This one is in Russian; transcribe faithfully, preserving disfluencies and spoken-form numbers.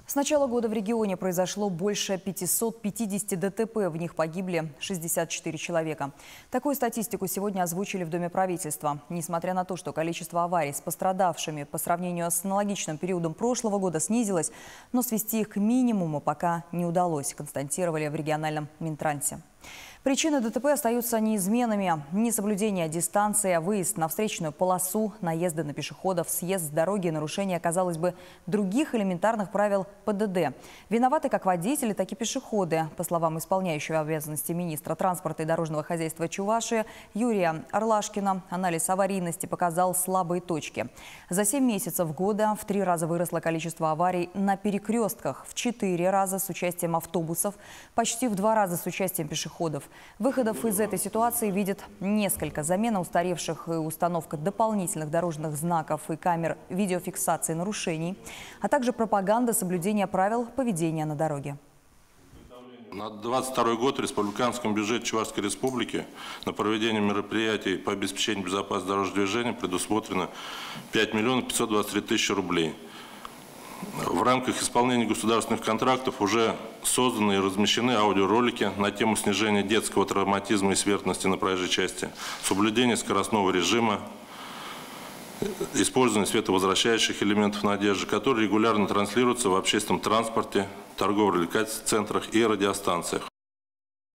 С начала года в регионе произошло больше пятисот пятидесяти ДТП, в них погибли шестьдесят четыре человека. Такую статистику сегодня озвучили в Доме правительства. Несмотря на то, что количество аварий с пострадавшими по сравнению с аналогичным периодом прошлого года снизилось, но свести их к минимуму пока не удалось, констатировали в региональном Минтрансе. Причины ДТП остаются неизменными. Несоблюдение дистанции, выезд на встречную полосу, наезды на пешеходов, съезд с дороги, нарушение, казалось бы, других элементарных правил ПДД. Виноваты как водители, так и пешеходы. По словам исполняющего обязанности министра транспорта и дорожного хозяйства Чувашии Юрия Орлашкина, анализ аварийности показал слабые точки. За семь месяцев года в три раза выросло количество аварий на перекрестках, в четыре раза с участием автобусов, почти в два раза с участием пешеходов. Выходов из этой ситуации видят несколько. Замена устаревших и установка дополнительных дорожных знаков и камер видеофиксации нарушений, а также пропаганда соблюдения правил поведения на дороге. На двадцать второй год в республиканском бюджете Чувашской республики на проведение мероприятий по обеспечению безопасности дорожного движения предусмотрено пять миллионов пятьсот двадцать три тысячи рублей. В рамках исполнения государственных контрактов уже созданы и размещены аудиоролики на тему снижения детского травматизма и смертности на проезжей части, соблюдение скоростного режима, использование световозвращающих элементов на одежде, которые регулярно транслируются в общественном транспорте, торгово-развлекательных центрах и радиостанциях.